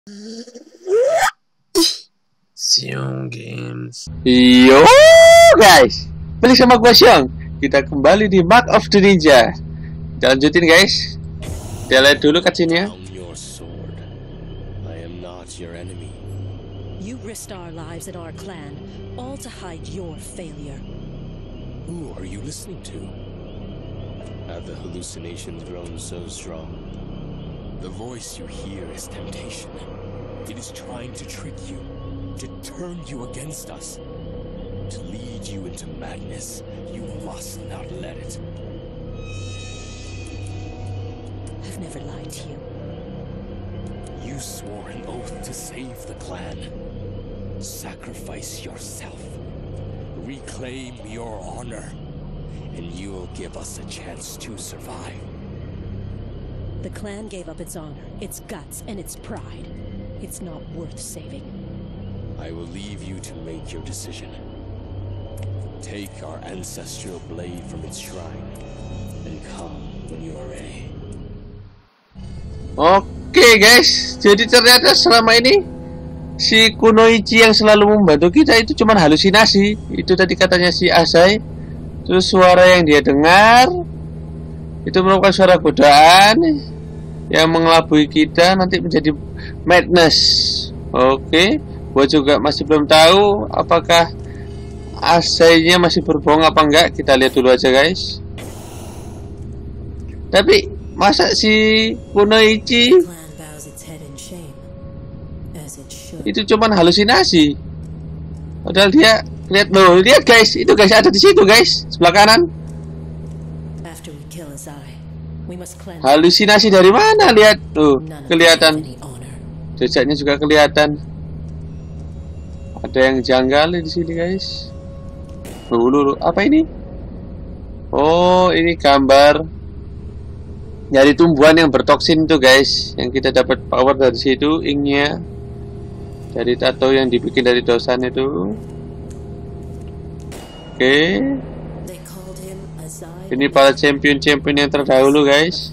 Xiong Games. Yo guys, balik sama gua Xiong. Kita kembali di Mark of the Ninja. Kita lanjutin guys. Kita lihat dulu cutscene-nya. Your sword. I am not your enemy. You risked our lives and our clan, all to hide your failure. Who are you listening to? Have the hallucinations grown so strong? The voice you hear is temptation. It is trying to trick you, to turn you against us, to lead you into madness. You must not let it. I've never lied to you. You swore an oath to save the clan. Sacrifice yourself. Reclaim your honor. And you'll give us a chance to survive. The clan gave up its honor, its guts, and its pride. It's not worth saving. I will leave you to make your decision. Take our ancestral blade from its shrine and come when you are ready. Oke guys, jadi ternyata selama ini si Kunoichi yang selalu membantu kita itu cuma halusinasi. Itu tadi katanya si Asai. Terus suara yang dia dengar itu merupakan suara godaan yang mengelabui kita nanti menjadi madness. Oke, gua juga masih belum tahu apakah Asai-nya masih berbohong apa enggak. Kita lihat dulu aja guys. Tapi masa si Kunoichi itu cuman halusinasi, padahal dia lihat guys, itu guys ada di situ guys, sebelah kanan. Halusinasi dari mana? Lihat tuh, kelihatan jejaknya juga kelihatan. Ada yang janggal di sini guys. Dulu apa ini? Oh, ini gambar dari tumbuhan yang bertoksin tuh guys, yang kita dapat power dari situ, inknya dari tato yang dibikin dari dosan itu. Oke. Ini para champion-champion yang terdahulu guys.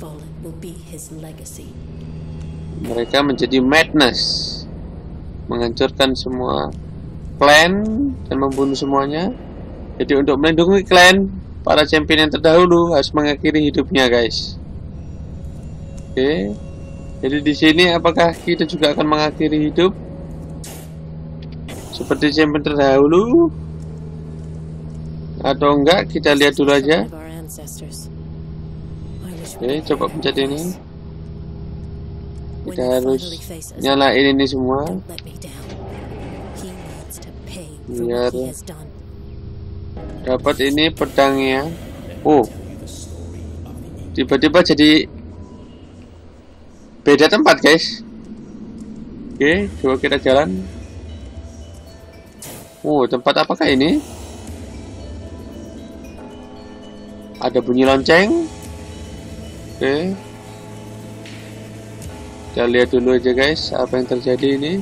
Mereka menjadi madness, menghancurkan semua clan dan membunuh semuanya. Jadi untuk melindungi clan, para champion yang terdahulu harus mengakhiri hidupnya guys. Oke. Jadi di sini apakah kita juga akan mengakhiri hidup seperti champion terdahulu atau enggak? Kita lihat dulu aja. Oke, coba pencet ini. Kita harus nyalain ini semua biar dapat ini pedangnya. Oh, tiba-tiba jadi beda tempat guys. Oke, coba kita jalan. Oh, tempat apakah ini? Ada bunyi lonceng. Oke. Kita lihat dulu aja guys, apa yang terjadi ini.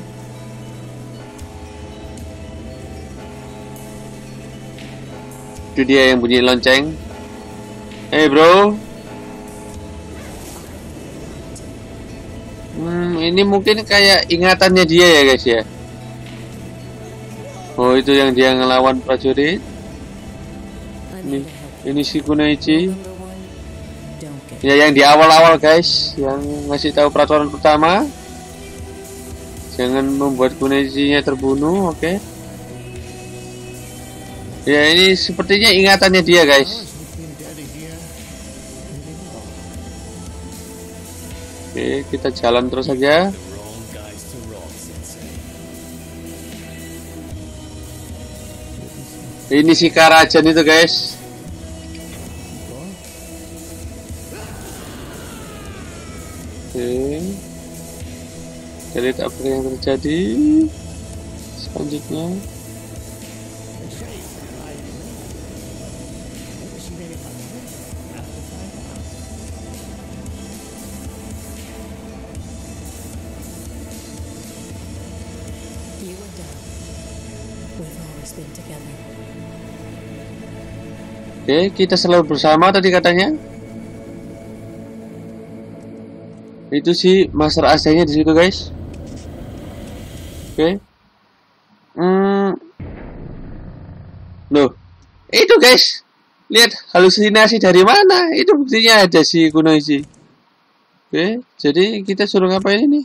Itu dia yang bunyi lonceng. Hey bro. Ini mungkin kayak ingatannya dia ya guys ya. Oh, itu yang dia ngelawan prajurit. Ini si Kunoichi. Ya, yang di awal-awal guys, yang ngasih tahu peraturan pertama, jangan membuat Kunoichi-nya terbunuh. Oke. Ya, ini sepertinya ingatannya dia guys. Oke, kita jalan terus saja. Ini si Karajan itu guys. Oke. Kita lihat apa yang terjadi selanjutnya. Oke, kita selalu bersama tadi katanya. Itu si Master AC-nya di situ, guys. Oke. Loh, itu guys. Lihat halusinasi dari mana? Itu buktinya ada si Kunoichi. Oke, jadi kita suruh ngapain ini?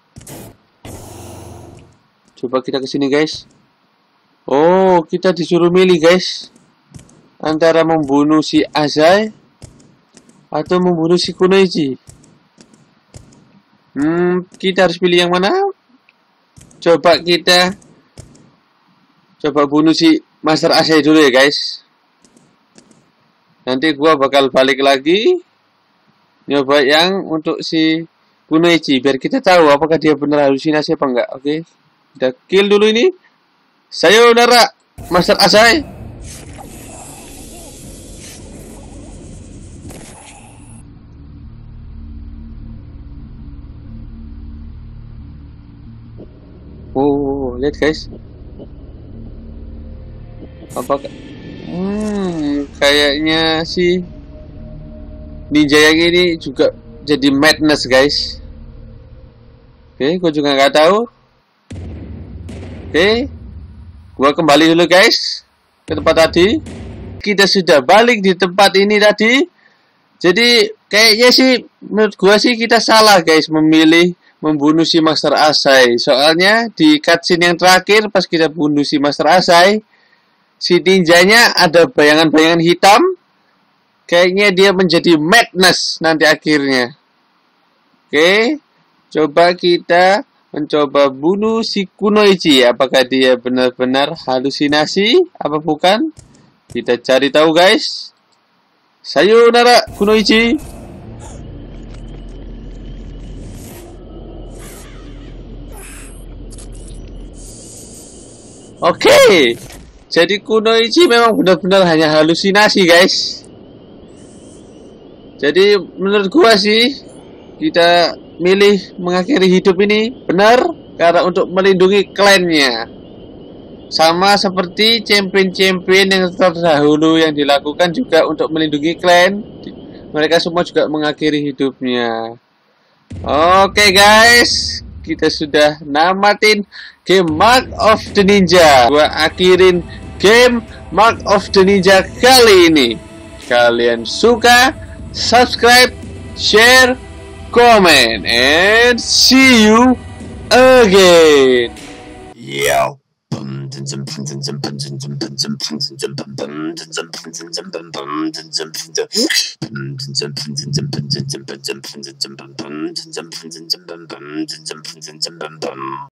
Coba kita kesini guys. Oh, kita disuruh milih guys. Antara membunuh si Azai atau membunuh si Kunoichi. Kita harus pilih yang mana? Coba bunuh si Master Azai dulu ya guys. Nanti gua bakal balik lagi nyoba yang untuk si Kunoichi biar kita tahu apakah dia benar halusinasi apa enggak. Oke. Kita kill dulu ini. Sayonara Master Azai. Oh, lihat guys. Apakah kayaknya si ninja yang ini juga jadi madness guys. Oke, gue juga nggak tahu. Oke, gue kembali dulu guys ke tempat tadi. Kita sudah balik di tempat ini tadi. Jadi kayaknya sih menurut gue sih kita salah guys memilih membunuh si Master Azai. Soalnya di cutscene yang terakhir pas kita bunuh si Master Azai, si ninjanya ada bayangan-bayangan hitam. Kayaknya dia menjadi madness nanti akhirnya. Oke, coba kita mencoba bunuh si Kunoichi. Apakah dia benar-benar halusinasi apa bukan? Kita cari tahu guys. Sayonara Kunoichi. Oke, jadi Kunoichi memang benar-benar hanya halusinasi guys. Jadi menurut gua sih kita milih mengakhiri hidup ini benar karena untuk melindungi klannya. Sama seperti champion-champion yang terdahulu yang dilakukan juga untuk melindungi klan. Mereka semua juga mengakhiri hidupnya. Oke guys, kita sudah namatin game Mark of the Ninja. Gua akhirin game Mark of the Ninja kali ini. Kalian suka? Subscribe, share, comment, and see you again. Yo.